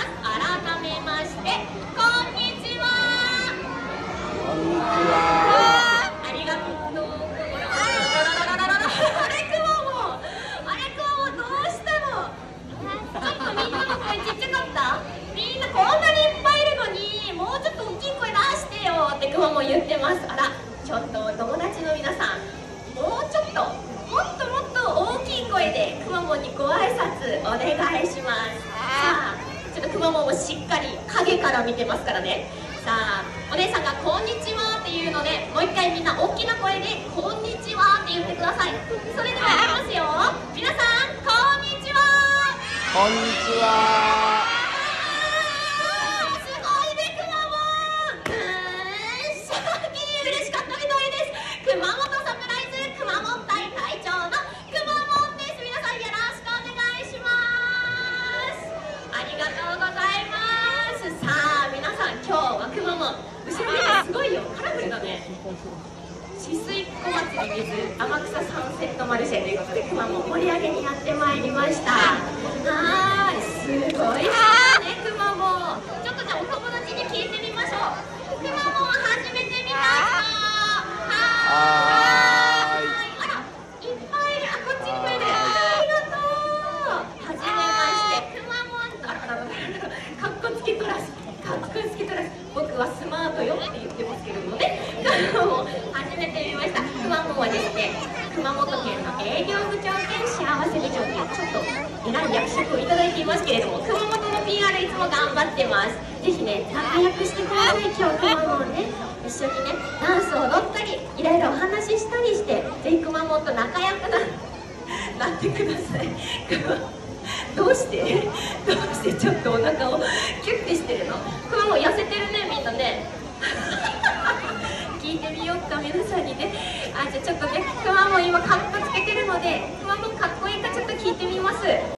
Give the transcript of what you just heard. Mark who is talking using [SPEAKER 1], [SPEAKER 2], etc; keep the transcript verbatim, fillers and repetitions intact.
[SPEAKER 1] 。改めまして、こんにちは。
[SPEAKER 2] こんにちは。
[SPEAKER 1] ありがとう。あれくまモン、あれくまモンどうしたの？ちょっとみんなの声ちっちゃかった？みんなこんなにいっぱいいるのに、もうちょっと大きい声出してよってくまモン言ってます。あら、ちょっとお友達の皆さん、もうちょっともっともっと大きい声でくまモンにご挨拶お願いします。さあ、ちょっとくまモンもしっかり影から見てますからね。さあ、お姉さんが「こんにちは」っていうので、もう一回みんな大きな声で「こんにちは」って言ってください。それでは行きますよ。皆さん、こんにちは。
[SPEAKER 2] こんにちは。
[SPEAKER 1] すごいね、くまモン。うーん、シャキー嬉しかったみたいです。熊本サプライズくまモン隊隊長のくまモンです。皆さんよろしくお願いします。ありがとうございます。さあ皆さん、今日はくまモン後ろ見てすごいよ、カラフルだね。止水湖祭り水天草サンセットマルシェということで、くまモン盛り上げにやってまいりました。はーい、すごいですね、くまモン。ちょっとじゃあお友達に聞いてみましょう。くまモン初めて見た人？はーい。あら、いっぱいいる。あ、こっちにもいる。ありがとう。はじめまして、くまモン。あらららら、かっこつけとらす。かっこつけとらす。僕はスマートよって言ってますけれどもね。もう初めて見ました。くまモンはですね、熊本県の営業部長兼幸せ部長というちょっと偉い役職をいただいていますけれども、熊本の ピーアール いつも頑張ってます。ぜひね、仲良くしてください。今日くまモンね、一緒にね、ダンスを踊ったりいろいろお話ししたりして、ぜひくまモンと仲良くななってください。どうしてどうしてちょっとお腹をキュッてしてるの？くまモン痩せてるね、みんなね。聞いてみようか、皆さんにね。あ、じゃあちょっとね、くまモン今カッコつけてるので、くまモンかっこいいかちょっと聞いてみます。